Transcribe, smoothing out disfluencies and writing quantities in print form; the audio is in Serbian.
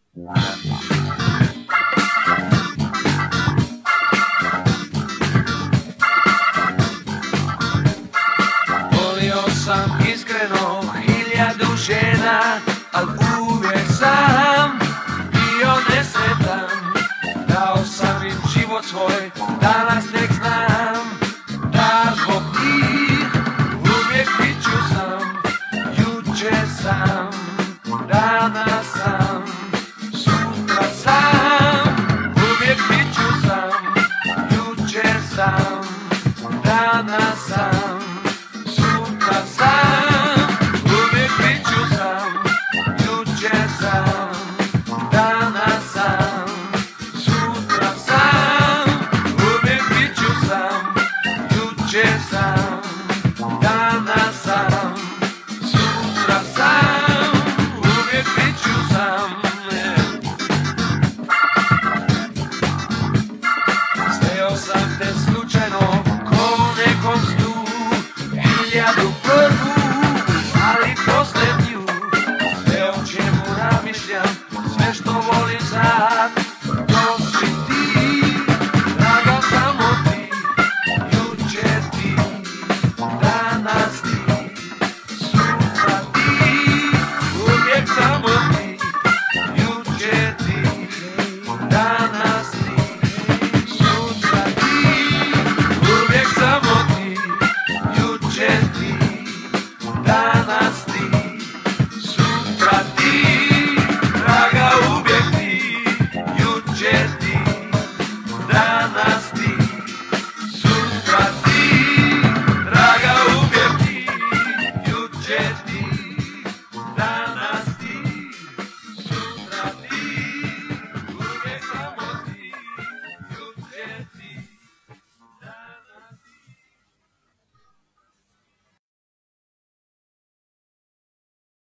Volio sam iskreno 1000 žena, al uvijek sam bio nesretan. Dao sam im život svoj, danas tek znam da zbog njih uvijek bit ću sam. Jučer sam, danas sam, sutra sam, uvijek bit ću sam. Jučer sam, danas sam, sutra sam, uvijek bit ću sam. Jučer sam, danas sam, sutra sam, uvijek bit ću sam. Jučer sam, danas sam, sutra sam, uvijek bit ću sam. Sreo sam te slučajno ko u nekom snu, 1001, ali posljednju. Sve o čemu razmišljam, sve što volim znam.